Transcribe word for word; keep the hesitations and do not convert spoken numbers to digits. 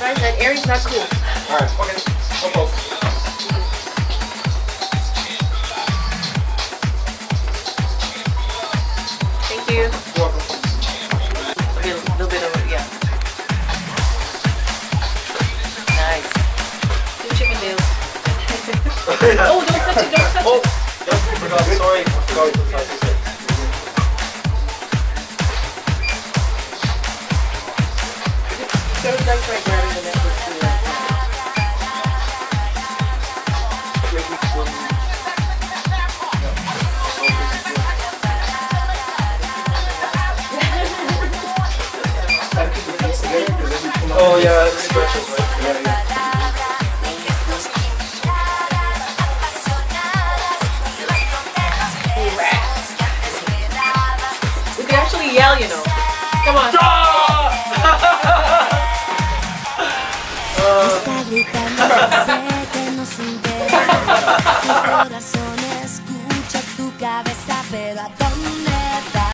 Guys, that area's not cool. Alright, okay. Come on. Thank you. You're welcome. A little, little bit of it, yeah. Nice. Two Chippendales. Oh, don't touch it, don't touch Oh, it. yep, I forgot. Sorry. I forgot we put sauces in. Throw the duck right grabbing the necklace too. Oh yeah, it's stretches, right? Yeah, yeah. We can actually yell, you know. Come on. Está gritando, sé que no se entera. Tu corazón escucha tu cabeza, pero ¿a dónde va?